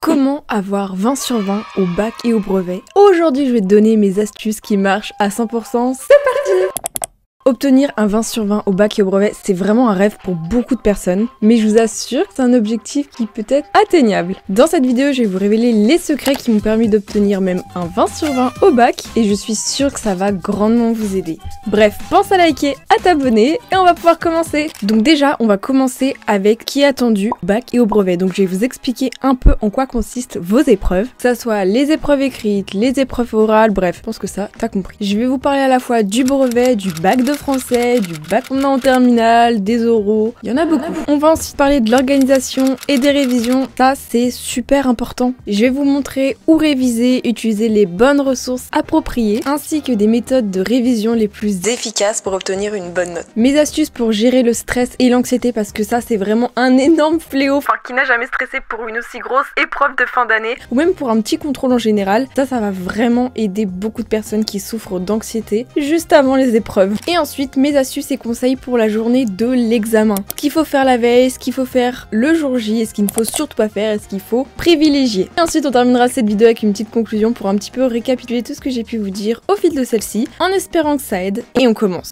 Comment avoir 20 sur 20 au bac et au brevet? Aujourd'hui, je vais te donner mes astuces qui marchent à 100%. C'est parti! Obtenir un 20 sur 20 au bac et au brevet, c'est vraiment un rêve pour beaucoup de personnes, mais je vous assure que c'est un objectif qui peut être atteignable. Dans cette vidéo, je vais vous révéler les secrets qui m'ont permis d'obtenir même un 20 sur 20 au bac, et je suis sûre que ça va grandement vous aider. Bref, pense à liker, à t'abonner, et on va pouvoir commencer. Donc déjà, on va commencer avec qui est attendu au bac et au brevet. Donc je vais vous expliquer un peu en quoi consistent vos épreuves, que ça soit les épreuves écrites, les épreuves orales, bref, je pense que ça, t'as compris. Je vais vous parler à la fois du brevet, du bac de français, du bac qu'on a en terminale, des oraux, il y en a beaucoup. On va ensuite parler de l'organisation et des révisions, ça c'est super important. Je vais vous montrer où réviser, utiliser les bonnes ressources appropriées, ainsi que des méthodes de révision les plus efficaces pour obtenir une bonne note. Mes astuces pour gérer le stress et l'anxiété, parce que ça c'est vraiment un énorme fléau. Enfin, qui n'a jamais stressé pour une aussi grosse épreuve de fin d'année, ou même pour un petit contrôle en général, ça va vraiment aider beaucoup de personnes qui souffrent d'anxiété juste avant les épreuves. Et ensuite, mes astuces et conseils pour la journée de l'examen. Ce qu'il faut faire la veille, ce qu'il faut faire le jour J, et ce qu'il ne faut surtout pas faire, et ce qu'il faut privilégier. Et ensuite, on terminera cette vidéo avec une petite conclusion pour un petit peu récapituler tout ce que j'ai pu vous dire au fil de celle-ci, en espérant que ça aide. Et on commence.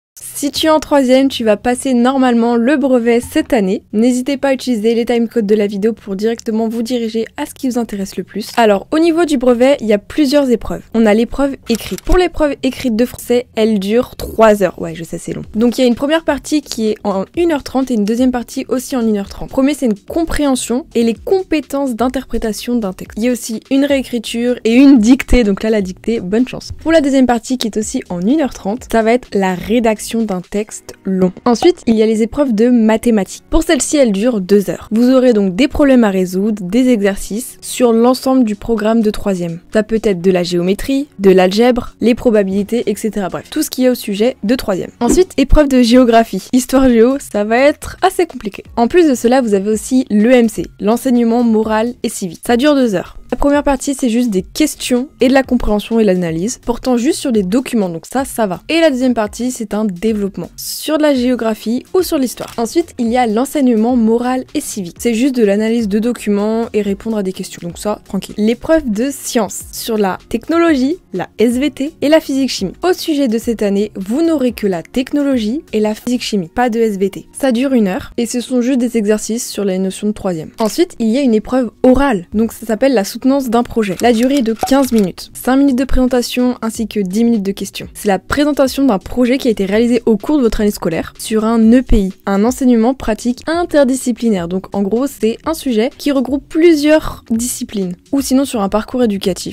Si tu es en troisième, tu vas passer normalement le brevet cette année. N'hésitez pas à utiliser les timecodes de la vidéo pour directement vous diriger à ce qui vous intéresse le plus. Alors, au niveau du brevet, il y a plusieurs épreuves. On a l'épreuve écrite. Pour l'épreuve écrite de français, elle dure 3 heures. Ouais, je sais, c'est long. Donc, il y a une première partie qui est en 1h30 et une deuxième partie aussi en 1h30. Premier, c'est une compréhension et les compétences d'interprétation d'un texte. Il y a aussi une réécriture et une dictée. Donc là, la dictée, bonne chance. Pour la deuxième partie qui est aussi en 1h30, ça va être la rédaction d'un texte long. Ensuite, il y a les épreuves de mathématiques. Pour celle-ci, elle dure 2 heures. Vous aurez donc des problèmes à résoudre, des exercices sur l'ensemble du programme de troisième. Ça peut être de la géométrie, de l'algèbre, les probabilités, etc. Bref, tout ce qui est au sujet de troisième. Ensuite, épreuve de géographie. Histoire géo, ça va être assez compliqué. En plus de cela, vous avez aussi l'EMC, l'enseignement moral et civique. Ça dure 2 heures. La première partie, c'est juste des questions et de la compréhension et l'analyse, portant juste sur des documents, donc ça va. Et la deuxième partie, c'est un développement, sur de la géographie ou sur l'histoire. Ensuite, il y a l'enseignement moral et civique. C'est juste de l'analyse de documents et répondre à des questions, donc ça, tranquille. L'épreuve de sciences, sur la technologie, la SVT et la physique-chimie. Au sujet de cette année, vous n'aurez que la technologie et la physique-chimie, pas de SVT. Ça dure 1 heure, et ce sont juste des exercices sur les notions de troisième. Ensuite, il y a une épreuve orale, donc ça s'appelle la soutenance d'un projet. La durée est de 15 minutes. 5 minutes de présentation ainsi que 10 minutes de questions. C'est la présentation d'un projet qui a été réalisé au cours de votre année scolaire sur un EPI, un enseignement pratique interdisciplinaire. Donc en gros, c'est un sujet qui regroupe plusieurs disciplines, ou sinon sur un parcours éducatif.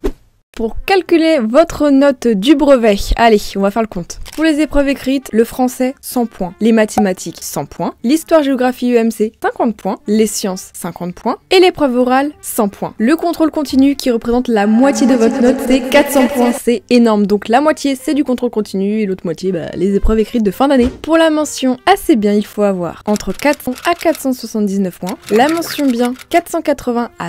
Pour calculer votre note du brevet, allez, on va faire le compte. Pour les épreuves écrites, le français, 100 points. Les mathématiques, 100 points. L'histoire, géographie, EMC, 50 points. Les sciences, 50 points. Et l'épreuve orale, 100 points. Le contrôle continu, qui représente la moitié de votre note, c'est 400 points. C'est énorme. Donc la moitié, c'est du contrôle continu et l'autre moitié, les épreuves écrites de fin d'année. Pour la mention assez bien, il faut avoir entre 400 à 479 points. La mention bien, 480 à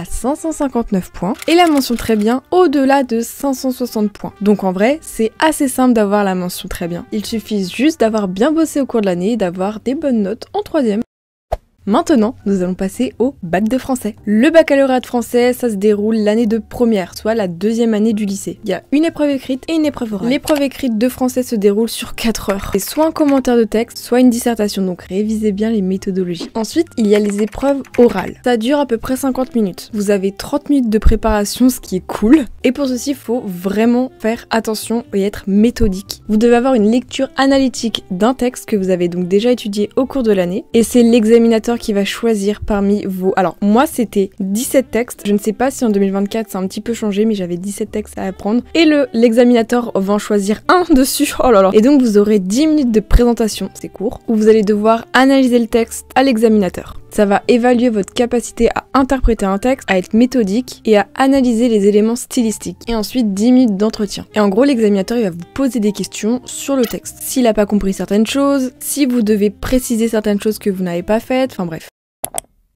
559 points. Et la mention très bien, au-delà de 560 points. Donc en vrai, c'est assez simple d'avoir la mention très bien. Il suffit juste d'avoir bien bossé au cours de l'année et d'avoir des bonnes notes en troisième. Maintenant, nous allons passer au bac de français. Le baccalauréat de français, ça se déroule l'année de première, soit la deuxième année du lycée. Il y a une épreuve écrite et une épreuve orale. L'épreuve écrite de français se déroule sur 4 heures. C'est soit un commentaire de texte, soit une dissertation, donc révisez bien les méthodologies. Ensuite, il y a les épreuves orales. Ça dure à peu près 50 minutes. Vous avez 30 minutes de préparation, ce qui est cool. Et pour ceci, il faut vraiment faire attention et être méthodique. Vous devez avoir une lecture analytique d'un texte que vous avez donc déjà étudié au cours de l'année. Et c'est l'examinateur qui va choisir parmi vos... Alors moi c'était 17 textes, je ne sais pas si en 2024 ça a un petit peu changé, mais j'avais 17 textes à apprendre et l'examinateur va en choisir un dessus, oh là là. Et donc vous aurez 10 minutes de présentation, c'est court, où vous allez devoir analyser le texte à l'examinateur. Ça va évaluer votre capacité à interpréter un texte, à être méthodique et à analyser les éléments stylistiques. Et ensuite 10 minutes d'entretien. Et en gros, l'examinateur il va vous poser des questions sur le texte. S'il n'a pas compris certaines choses, si vous devez préciser certaines choses que vous n'avez pas faites, enfin bref.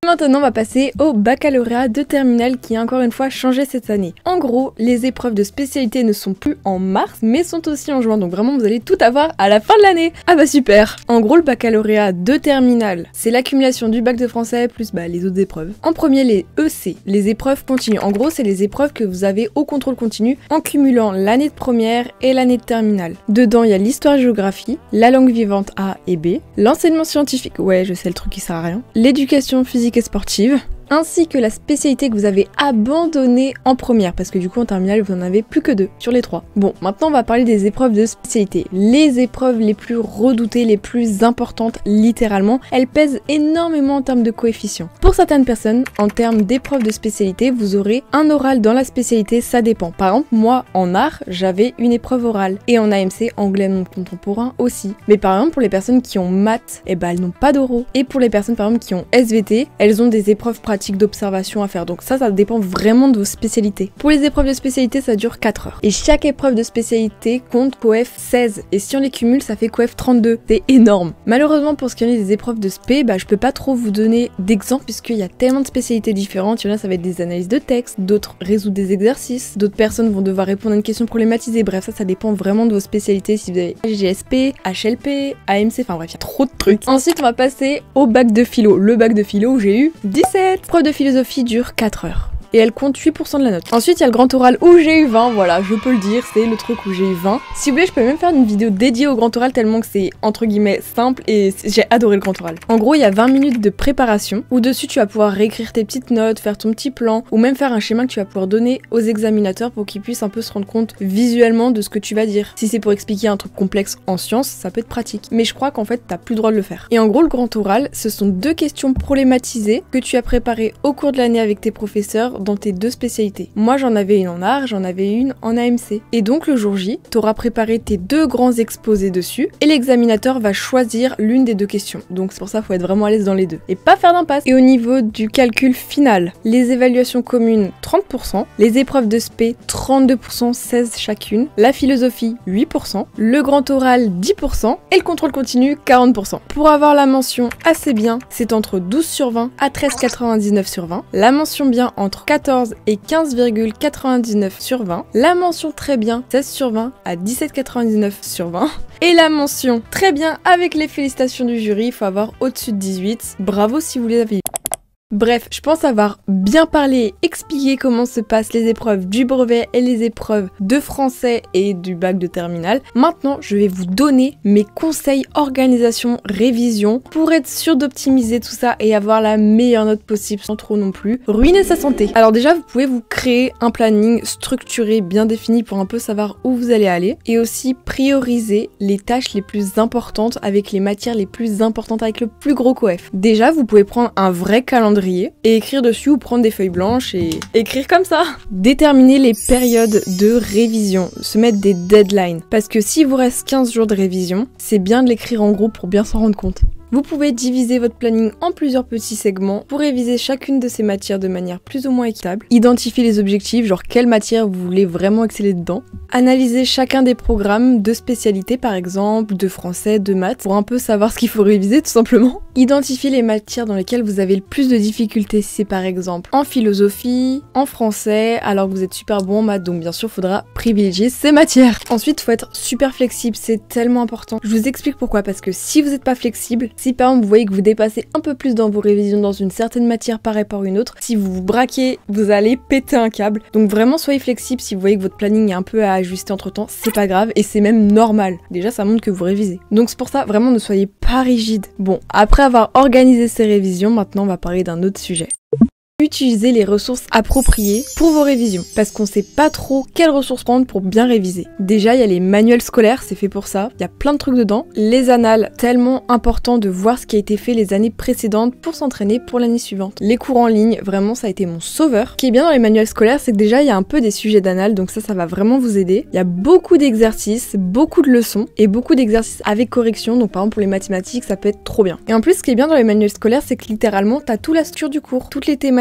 maintenant on va passer au baccalauréat de terminale qui a encore une fois changé cette année. En gros, les épreuves de spécialité ne sont plus en mars mais sont aussi en juin, donc vraiment vous allez tout avoir à la fin de l'année. Ah bah super. En gros, le baccalauréat de terminale, c'est l'accumulation du bac de français plus les autres épreuves. En premier, les EC, les épreuves continues. En gros, c'est les épreuves que vous avez au contrôle continu en cumulant l'année de première et l'année de terminale. Dedans, il y a l'histoire-géographie, la langue vivante A et B, l'enseignement scientifique, ouais je sais le truc qui sert à rien, l'éducation physique et sportive, ainsi que la spécialité que vous avez abandonnée en première, parce que du coup en terminale vous n'en avez plus que 2 sur les 3. Bon, maintenant on va parler des épreuves de spécialité. Les épreuves les plus redoutées, les plus importantes littéralement, elles pèsent énormément en termes de coefficients. Pour certaines personnes, en termes d'épreuves de spécialité, vous aurez un oral dans la spécialité, ça dépend. Par exemple, moi en art, j'avais une épreuve orale, et en AMC, anglais non contemporain aussi. Mais par exemple pour les personnes qui ont maths, elles n'ont pas d'oraux. Et pour les personnes par exemple qui ont SVT, elles ont des épreuves pratiques d'observation à faire. Donc ça dépend vraiment de vos spécialités. Pour les épreuves de spécialité, ça dure 4 heures. Et chaque épreuve de spécialité compte coef 16. Et si on les cumule, ça fait coef 32. C'est énorme. Malheureusement, pour ce qui est des épreuves de spé, je peux pas trop vous donner d'exemples puisqu'il y a tellement de spécialités différentes. Il y en a, ça va être des analyses de texte, d'autres résoudre des exercices, d'autres personnes vont devoir répondre à une question problématisée. Bref, ça dépend vraiment de vos spécialités. Si vous avez GSP, HLP, AMC, enfin bref, il y a trop de trucs. Ensuite, on va passer au bac de philo. Le bac de philo où j'ai eu 17. L'épreuve de philosophie dure 4 heures. Et elle compte 8% de la note. Ensuite, il y a le grand oral où j'ai eu 20, voilà, je peux le dire, c'est le truc où j'ai eu 20. Si vous voulez, je peux même faire une vidéo dédiée au grand oral tellement que c'est, entre guillemets, simple et j'ai adoré le grand oral. En gros, il y a 20 minutes de préparation où dessus, tu vas pouvoir réécrire tes petites notes, faire ton petit plan ou même faire un schéma que tu vas pouvoir donner aux examinateurs pour qu'ils puissent un peu se rendre compte visuellement de ce que tu vas dire. Si c'est pour expliquer un truc complexe en sciences, ça peut être pratique. Mais je crois qu'en fait, t'as plus le droit de le faire. Et en gros, le grand oral, ce sont 2 questions problématisées que tu as préparées au cours de l'année avec tes professeurs dans tes 2 spécialités. Moi j'en avais une en art, j'en avais une en AMC. Et donc le jour J, t'auras préparé tes 2 grands exposés dessus et l'examinateur va choisir l'une des 2 questions. Donc c'est pour ça qu'il faut être vraiment à l'aise dans les 2 et pas faire d'impasse. Et au niveau du calcul final, les évaluations communes 30%, les épreuves de spé 32%, 16 chacune, la philosophie 8%, le grand oral 10% et le contrôle continu 40%. Pour avoir la mention assez bien, c'est entre 12 sur 20 à 13,99 sur 20, la mention bien entre 14 et 15,99 sur 20, la mention très bien 16 sur 20 à 17,99 sur 20 et la mention très bien avec les félicitations du jury, il faut avoir au-dessus de 18. Bravo si vous les avez. Bref, je pense avoir bien parlé et expliqué comment se passent les épreuves du brevet et les épreuves de français et du bac de terminale. Maintenant, je vais vous donner mes conseils organisation, révision pour être sûr d'optimiser tout ça et avoir la meilleure note possible sans trop non plus ruiner sa santé. Alors déjà, vous pouvez vous créer un planning structuré, bien défini pour un peu savoir où vous allez aller et aussi prioriser les tâches les plus importantes avec les matières les plus importantes avec le plus gros coef. Déjà, vous pouvez prendre un vrai calendrier et écrire dessus ou prendre des feuilles blanches et écrire comme ça. Déterminer les périodes de révision, se mettre des deadlines. Parce que s'il vous reste 15 jours de révision, c'est bien de l'écrire en gros pour bien s'en rendre compte. Vous pouvez diviser votre planning en plusieurs petits segments pour réviser chacune de ces matières de manière plus ou moins équitable. Identifier les objectifs, genre quelle matière vous voulez vraiment exceller dedans. Analyser chacun des programmes de spécialité, par exemple, de français, de maths, pour un peu savoir ce qu'il faut réviser tout simplement. Identifier les matières dans lesquelles vous avez le plus de difficultés, si c'est par exemple en philosophie, en français, alors que vous êtes super bon en maths, donc bien sûr, il faudra privilégier ces matières. Ensuite, il faut être super flexible, c'est tellement important. Je vous explique pourquoi, parce que si vous n'êtes pas flexible, si par exemple vous voyez que vous dépassez un peu plus dans vos révisions dans une certaine matière par rapport à une autre, si vous vous braquez, vous allez péter un câble. Donc vraiment soyez flexible, si vous voyez que votre planning est un peu à ajuster entre temps, c'est pas grave et c'est même normal. Déjà ça montre que vous révisez. Donc c'est pour ça, vraiment ne soyez pas rigide. Bon, après avoir organisé ces révisions, maintenant on va parler d'un autre sujet. Utilisez les ressources appropriées pour vos révisions, parce qu'on sait pas trop quelles ressources prendre pour bien réviser. Déjà, il y a les manuels scolaires, c'est fait pour ça, il y a plein de trucs dedans. Les annales, tellement important de voir ce qui a été fait les années précédentes pour s'entraîner pour l'année suivante. Les cours en ligne, vraiment ça a été mon sauveur. Ce qui est bien dans les manuels scolaires, c'est que déjà il y a un peu des sujets d'annales, donc ça va vraiment vous aider. Il y a beaucoup d'exercices, beaucoup de leçons, et beaucoup d'exercices avec correction, donc par exemple pour les mathématiques, ça peut être trop bien. Et en plus, ce qui est bien dans les manuels scolaires, c'est que littéralement, t'as tout la structure du cours, toutes les thématiques,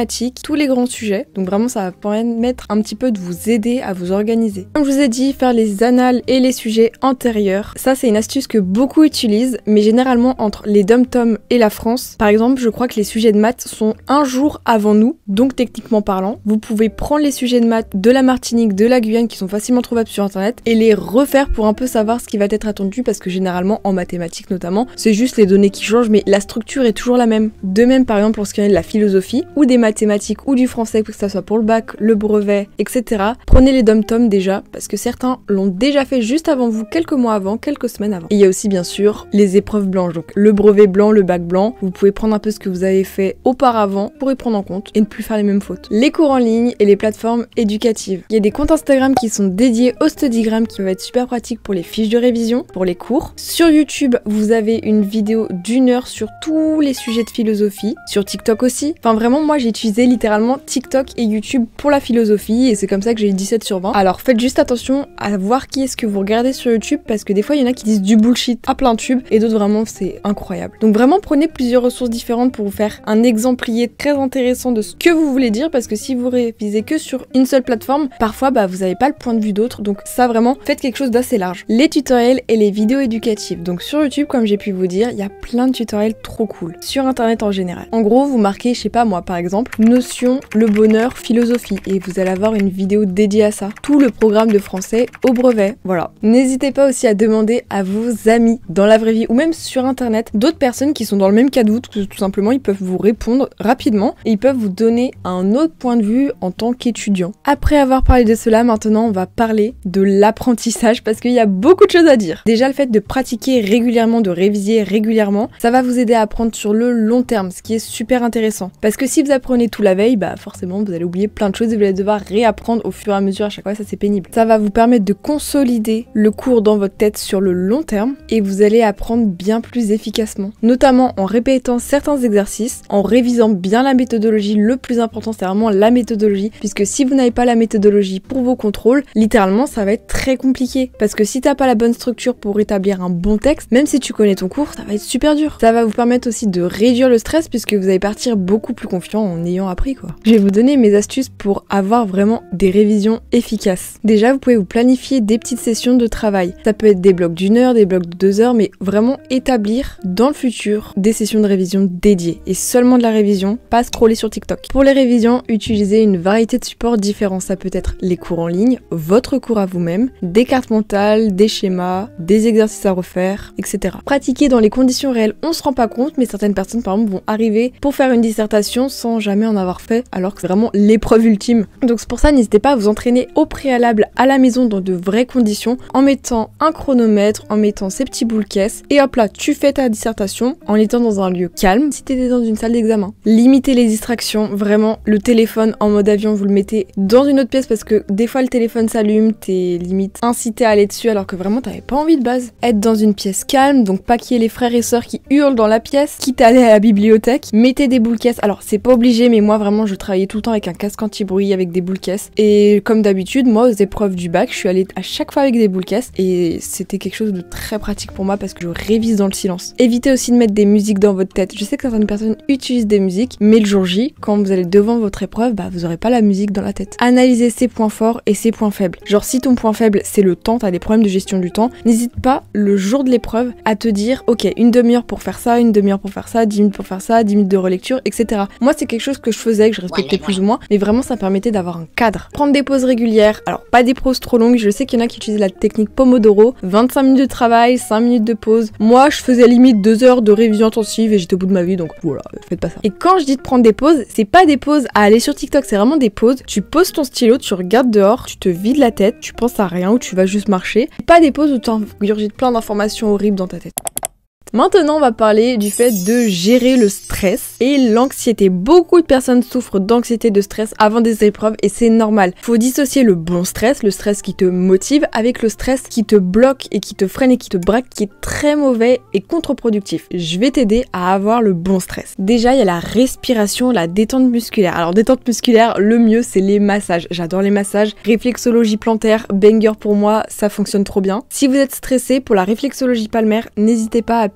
thématiques, tous les grands sujets. Donc vraiment ça va permettre un petit peu de vous aider à vous organiser. Comme je vous ai dit, faire les annales et les sujets antérieurs. Ça c'est une astuce que beaucoup utilisent, mais généralement entre les dom-toms et la France. Par exemple, je crois que les sujets de maths sont un jour avant nous, donc techniquement parlant. Vous pouvez prendre les sujets de maths de la Martinique, de la Guyane qui sont facilement trouvables sur internet et les refaire pour un peu savoir ce qui va être attendu parce que généralement en mathématiques notamment, c'est juste les données qui changent mais la structure est toujours la même. De même par exemple pour ce qui est de la philosophie ou des mathématiques ou du français, que ça soit pour le bac, le brevet, etc. Prenez les dom-toms déjà parce que certains l'ont déjà fait juste avant vous, quelques mois avant, quelques semaines avant. Et il y a aussi bien sûr les épreuves blanches, donc le brevet blanc, le bac blanc. Vous pouvez prendre un peu ce que vous avez fait auparavant pour y prendre en compte et ne plus faire les mêmes fautes. Les cours en ligne et les plateformes éducatives. Il y a des comptes Instagram qui sont dédiés au Studygram qui peuvent être super pratiques pour les fiches de révision, pour les cours. Sur YouTube, vous avez une vidéo d'1 heure sur tous les sujets de philosophie. Sur TikTok aussi. Enfin vraiment, moi j'ai utilisé littéralement TikTok et YouTube pour la philosophie et c'est comme ça que j'ai eu 17 sur 20. Alors faites juste attention à voir qui est-ce que vous regardez sur YouTube parce que des fois il y en a qui disent du bullshit à plein tube et d'autres vraiment c'est incroyable. Donc vraiment prenez plusieurs ressources différentes pour vous faire un exemplier très intéressant de ce que vous voulez dire parce que si vous révisez que sur une seule plateforme, parfois vous n'avez pas le point de vue d'autres, donc ça vraiment faites quelque chose d'assez large. Les tutoriels et les vidéos éducatives. Donc sur YouTube, comme j'ai pu vous dire, il y a plein de tutoriels trop cool. Sur internet en général. En gros, vous marquez, je sais pas moi par exemple, notion, le bonheur, philosophie et vous allez avoir une vidéo dédiée à ça. Tout le programme de français au brevet. Voilà. N'hésitez pas aussi à demander à vos amis dans la vraie vie ou même sur internet d'autres personnes qui sont dans le même cas de vous, tout simplement ils peuvent vous répondre rapidement et ils peuvent vous donner un autre point de vue en tant qu'étudiant. Après avoir parlé de cela, maintenant on va parler de l'apprentissage parce qu'il y a beaucoup de choses à dire. Déjà le fait de pratiquer régulièrement, de réviser régulièrement, ça va vous aider à apprendre sur le long terme, ce qui est super intéressant. Parce que si vous apprenez tout la veille, forcément vous allez oublier plein de choses et vous allez devoir réapprendre au fur et à mesure à chaque fois, ça c'est pénible. Ça va vous permettre de consolider le cours dans votre tête sur le long terme et vous allez apprendre bien plus efficacement. Notamment en répétant certains exercices, en révisant bien la méthodologie. Le plus important c'est vraiment la méthodologie puisque si vous n'avez pas la méthodologie pour vos contrôles, littéralement ça va être très compliqué parce que si t'as pas la bonne structure pour établir un bon texte, même si tu connais ton cours, ça va être super dur. Ça va vous permettre aussi de réduire le stress puisque vous allez partir beaucoup plus confiant en ayant appris quoi. Je vais vous donner mes astuces pour avoir vraiment des révisions efficaces. Déjà, vous pouvez vous planifier des petites sessions de travail. Ça peut être des blocs d'1 heure, des blocs de 2 heures, mais vraiment établir dans le futur des sessions de révision dédiées et seulement de la révision, pas scroller sur TikTok. Pour les révisions, utilisez une variété de supports différents. Ça peut être les cours en ligne, votre cours à vous-même, des cartes mentales, des schémas, des exercices à refaire, etc. Pratiquer dans les conditions réelles, on se rend pas compte, mais certaines personnes par exemple vont arriver pour faire une dissertation sans jamais en avoir fait, alors que c'est vraiment l'épreuve ultime. Donc c'est pour ça, n'hésitez pas à vous entraîner au préalable à la maison dans de vraies conditions, en mettant un chronomètre, en mettant ces petits boules caisses, et hop là, tu fais ta dissertation en étant dans un lieu calme, si t'étais dans une salle d'examen. Limitez les distractions, vraiment, le téléphone en mode avion, vous le mettez dans une autre pièce parce que des fois le téléphone s'allume, t'es limite incité à aller dessus alors que vraiment t'avais pas envie de base. Être dans une pièce calme, donc pas qu'il y ait les frères et sœurs qui hurlent dans la pièce, quitte à aller à la bibliothèque, mettez des boules caisses. Alors c'est pas obligé, mais moi vraiment je travaillais tout le temps avec un casque anti-bruit, avec des boules caisses. Et comme d'habitude, moi aux épreuves du bac, je suis allée à chaque fois avec des boules caisses et c'était quelque chose de très pratique pour moi parce que je révise dans le silence. Évitez aussi de mettre des musiques dans votre tête. Je sais que certaines personnes utilisent des musiques, mais le jour J, quand vous allez devant votre épreuve, vous aurez pas la musique dans la tête. Analysez ses points forts et ses points faibles. Genre si ton point faible c'est le temps, t'as des problèmes de gestion du temps, n'hésite pas le jour de l'épreuve à te dire ok, une demi-heure pour faire ça, une demi-heure pour faire ça, 10 minutes pour faire ça, 10 minutes de relecture, etc. Moi c'est quelque chose que je faisais, que je respectais plus ou moins, mais vraiment ça me permettait d'avoir un cadre. Prendre des pauses régulières, alors pas des pauses trop longues, je sais qu'il y en a qui utilisent la technique Pomodoro, 25 minutes de travail, 5 minutes de pause. Moi je faisais limite 2 heures de révision intensive et j'étais au bout de ma vie, donc voilà, faites pas ça. Et quand je dis de prendre des pauses, c'est pas des pauses à aller sur TikTok, c'est vraiment des pauses, tu poses ton stylo, tu regardes dehors, tu te vides la tête, tu penses à rien ou tu vas juste marcher. Pas des pauses où tu ingurgites plein d'informations horribles dans ta tête. Maintenant, on va parler du fait de gérer le stress et l'anxiété. Beaucoup de personnes souffrent d'anxiété, de stress avant des épreuves et c'est normal. Faut dissocier le bon stress, le stress qui te motive, avec le stress qui te bloque et qui te freine et qui te braque, qui est très mauvais et contre-productif. Je vais t'aider à avoir le bon stress. Déjà, il y a la respiration, la détente musculaire. Alors, détente musculaire, le mieux, c'est les massages. J'adore les massages. Réflexologie plantaire, banger pour moi, ça fonctionne trop bien. Si vous êtes stressé, pour la réflexologie palmaire, n'hésitez pas à appuyer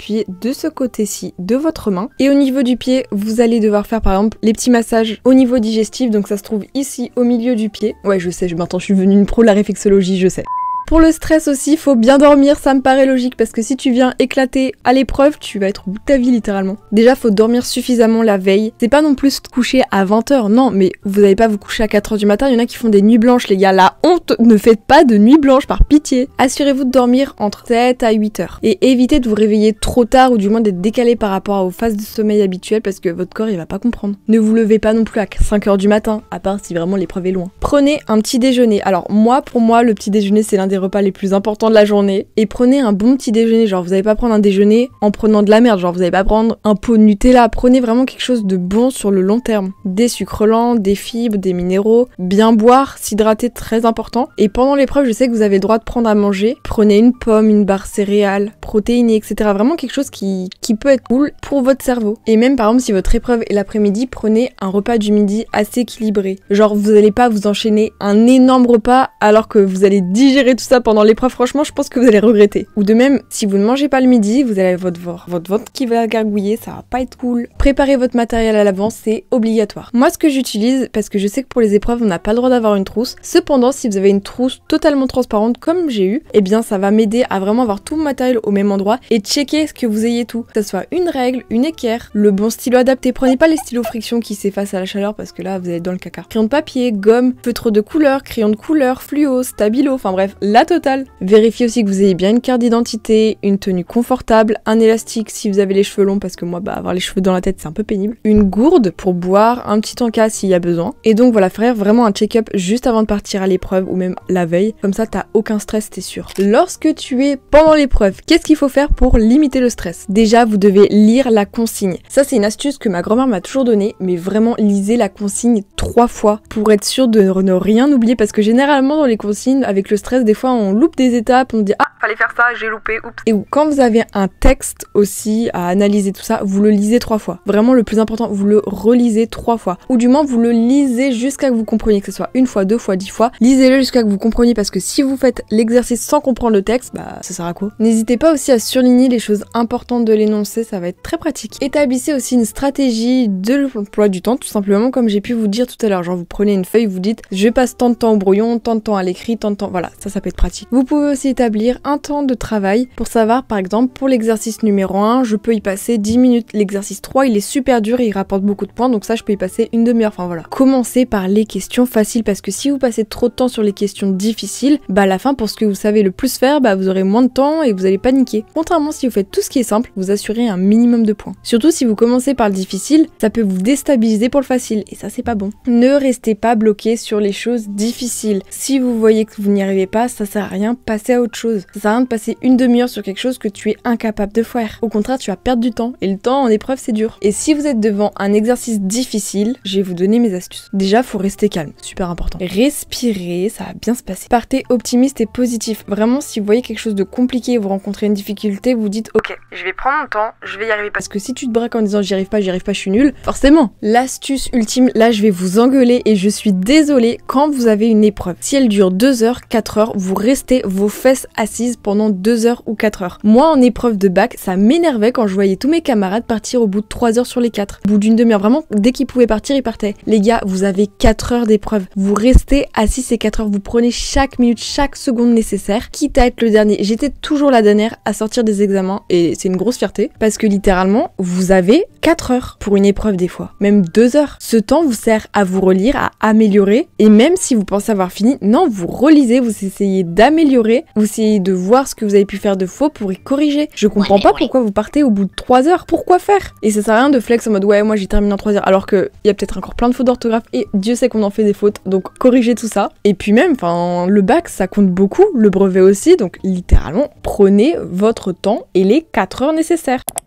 appuyer de ce côté-ci de votre main. Et au niveau du pied, vous allez devoir faire par exemple les petits massages au niveau digestif, donc ça se trouve ici au milieu du pied. Ouais, je sais, maintenant je suis devenue une pro de la réflexologie, je sais. Pour le stress aussi, faut bien dormir, ça me paraît logique parce que si tu viens éclater à l'épreuve, tu vas être au bout de ta vie littéralement. Déjà, faut dormir suffisamment la veille. C'est pas non plus te coucher à 20h, non, mais vous n'allez pas vous coucher à 4h du matin, il y en a qui font des nuits blanches, les gars, la honte, ne faites pas de nuits blanches par pitié. Assurez-vous de dormir entre 7 à 8h et évitez de vous réveiller trop tard ou du moins d'être décalé par rapport aux phases de sommeil habituelles parce que votre corps il va pas comprendre. Ne vous levez pas non plus à 5h du matin, à part si vraiment l'épreuve est loin. Prenez un petit déjeuner. Alors pour moi, le petit déjeuner c'est l'un des repas les plus importants de la journée et prenez un bon petit déjeuner, genre vous allez pas prendre un déjeuner en prenant de la merde, genre vous allez pas prendre un pot de Nutella, prenez vraiment quelque chose de bon sur le long terme, des sucres lents, des fibres, des minéraux, bien boire, s'hydrater, très important. Et pendant l'épreuve, je sais que vous avez le droit de prendre à manger, prenez une pomme, une barre céréales, protéinée, etc. Vraiment quelque chose qui peut être cool pour votre cerveau. Et même par exemple si votre épreuve est l'après-midi, prenez un repas du midi assez équilibré, genre vous allez pas vous enchaîner un énorme repas alors que vous allez digérer tout ça pendant l'épreuve, franchement, je pense que vous allez regretter. Ou de même, si vous ne mangez pas le midi, vous allez avoir votre ventre qui va gargouiller, ça va pas être cool. Préparez votre matériel à l'avance, c'est obligatoire. Moi, ce que j'utilise, parce que je sais que pour les épreuves, on n'a pas le droit d'avoir une trousse. Cependant, si vous avez une trousse totalement transparente comme j'ai eu, eh bien, ça va m'aider à vraiment avoir tout mon matériel au même endroit et checker ce que vous ayez tout. Que ce soit une règle, une équerre, le bon stylo adapté. Prenez pas les stylos friction qui s'effacent à la chaleur parce que là, vous allez être dans le caca. Crayon de papier, gomme, feutre de couleur, crayon de couleur, fluo, stabilo, enfin bref, la totale. Vérifiez aussi que vous ayez bien une carte d'identité, une tenue confortable, un élastique si vous avez les cheveux longs parce que moi avoir les cheveux dans la tête c'est un peu pénible, une gourde pour boire, un petit encas s'il y a besoin. Et donc voilà, faire vraiment un check-up juste avant de partir à l'épreuve ou même la veille, comme ça t'as aucun stress, t'es sûr. Lorsque tu es pendant l'épreuve, qu'est-ce qu'il faut faire pour limiter le stress? Déjà, vous devez lire la consigne. Ça c'est une astuce que ma grand-mère m'a toujours donnée, mais vraiment lisez la consigne 3 fois pour être sûr de ne rien oublier parce que généralement dans les consignes, avec le stress, des fois on loupe des étapes, on dit ah fallait faire ça, j'ai loupé, oups. Et quand vous avez un texte aussi à analyser tout ça, vous le lisez 3 fois. Vraiment le plus important, vous le relisez 3 fois. Ou du moins vous le lisez jusqu'à que vous compreniez, que ce soit 1 fois, 2 fois, 10 fois. Lisez-le jusqu'à que vous compreniez parce que si vous faites l'exercice sans comprendre le texte, bah ça sert à quoi? N'hésitez pas aussi à surligner les choses importantes de l'énoncé, ça va être très pratique. Établissez aussi une stratégie de l'emploi du temps, tout simplement comme j'ai pu vous dire tout à l'heure. Genre vous prenez une feuille, vous dites je passe tant de temps au brouillon, tant de temps à l'écrit, tant de temps, voilà, ça peut être pratique. Vous pouvez aussi établir un temps de travail pour savoir par exemple pour l'exercice numéro 1 je peux y passer 10 minutes, l'exercice 3 il est super dur et il rapporte beaucoup de points donc ça je peux y passer une demi-heure, enfin voilà. Commencez par les questions faciles parce que si vous passez trop de temps sur les questions difficiles, bah à la fin pour ce que vous savez le plus faire, bah vous aurez moins de temps et vous allez paniquer. Contrairement si vous faites tout ce qui est simple, vous assurez un minimum de points. Surtout si vous commencez par le difficile, ça peut vous déstabiliser pour le facile et ça c'est pas bon. Ne restez pas bloqué sur les choses difficiles. Si vous voyez que vous n'y arrivez pas, ça sert à rien, passez à autre chose. Ça sert à rien de passer une demi-heure sur quelque chose que tu es incapable de faire. Au contraire, tu vas perdre du temps. Et le temps en épreuve, c'est dur. Et si vous êtes devant un exercice difficile, je vais vous donner mes astuces. Déjà, faut rester calme. Super important. Respirez, ça va bien se passer. Partez optimiste et positif. Vraiment, si vous voyez quelque chose de compliqué, vous rencontrez une difficulté, vous dites ok, je vais prendre mon temps, je vais y arriver. Parce que si tu te braques en disant j'y arrive pas, je suis nulle, forcément. L'astuce ultime, là, je vais vous engueuler et je suis désolée quand vous avez une épreuve. Si elle dure 2 heures, 4 heures, vous restez vos fesses assises pendant 2 heures ou 4 heures. Moi, en épreuve de bac, ça m'énervait quand je voyais tous mes camarades partir au bout de 3 heures sur les 4. Au bout d'une demi-heure, vraiment, dès qu'ils pouvaient partir, ils partaient. Les gars, vous avez 4 heures d'épreuve. Vous restez assis ces 4 heures, vous prenez chaque minute, chaque seconde nécessaire, quitte à être le dernier. J'étais toujours la dernière à sortir des examens et c'est une grosse fierté parce que littéralement, vous avez 4 heures pour une épreuve des fois, même 2 heures. Ce temps vous sert à vous relire, à améliorer et même si vous pensez avoir fini, non, vous relisez, vous essayez d'améliorer, vous essayez de voir ce que vous avez pu faire de faux pour y corriger. Je comprends pas pourquoi vous partez au bout de 3 heures. Pourquoi faire? Et ça sert à rien de flex en mode ouais, moi j'ai terminé en 3 heures alors qu'il y a peut-être encore plein de fautes d'orthographe et Dieu sait qu'on en fait des fautes. Donc corrigez tout ça. Et puis même, enfin, le bac ça compte beaucoup, le brevet aussi. Donc littéralement, prenez votre temps et les 4 heures nécessaires.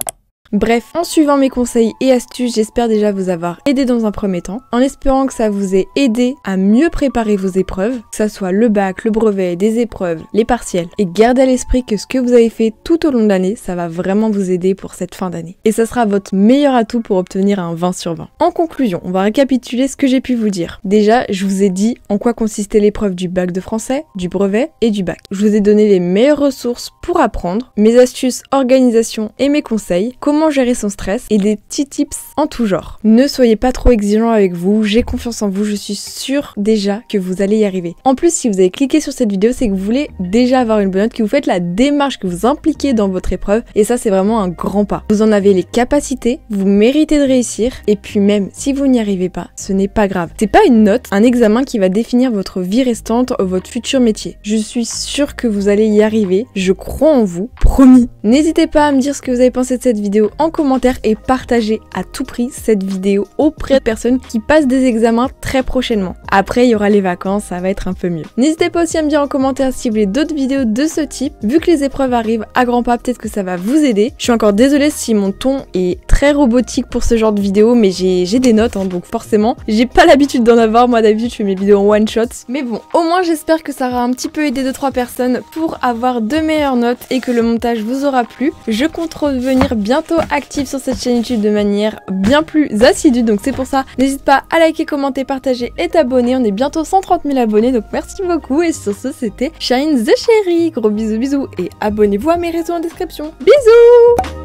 Bref, en suivant mes conseils et astuces, j'espère déjà vous avoir aidé dans un premier temps, en espérant que ça vous ait aidé à mieux préparer vos épreuves, que ça soit le bac, le brevet, des épreuves, les partiels, et gardez à l'esprit que ce que vous avez fait tout au long de l'année, ça va vraiment vous aider pour cette fin d'année. Et ça sera votre meilleur atout pour obtenir un 20 sur 20. En conclusion, on va récapituler ce que j'ai pu vous dire. Déjà, je vous ai dit en quoi consistait l'épreuve du bac de français, du brevet et du bac. Je vous ai donné les meilleures ressources pour apprendre, mes astuces, organisation et mes conseils, comment gérer son stress et des petits tips en tout genre. Ne soyez pas trop exigeant avec vous, j'ai confiance en vous, je suis sûre déjà que vous allez y arriver. En plus, si vous avez cliqué sur cette vidéo, c'est que vous voulez déjà avoir une bonne note, que vous faites la démarche, que vous impliquez dans votre épreuve, et ça c'est vraiment un grand pas. Vous en avez les capacités, vous méritez de réussir, et puis même si vous n'y arrivez pas, ce n'est pas grave. C'est pas une note, un examen qui va définir votre vie restante, votre futur métier. Je suis sûre que vous allez y arriver, je crois en vous, promis. N'hésitez pas à me dire ce que vous avez pensé de cette vidéo en commentaire et partagez à tout prix cette vidéo auprès de personnes qui passent des examens très prochainement. Après, il y aura les vacances, ça va être un peu mieux. N'hésitez pas aussi à me dire en commentaire si vous voulez d'autres vidéos de ce type. Vu que les épreuves arrivent à grands pas, peut-être que ça va vous aider. Je suis encore désolée si mon ton est très robotique pour ce genre de vidéo, mais j'ai des notes, hein, donc forcément, j'ai pas l'habitude d'en avoir. Moi d'habitude, je fais mes vidéos en one shot. Mais bon, au moins j'espère que ça aura un petit peu aidé 2-3 personnes pour avoir de meilleures notes et que le montage vous aura plu. Je compte revenir bientôt active sur cette chaîne YouTube de manière bien plus assidue, donc c'est pour ça, n'hésite pas à liker, commenter, partager et t'abonner. On est bientôt 130 000 abonnés, donc merci beaucoup. Et sur ce, c'était Shine the Cherry. Gros bisous et abonnez-vous à mes réseaux en description. Bisous!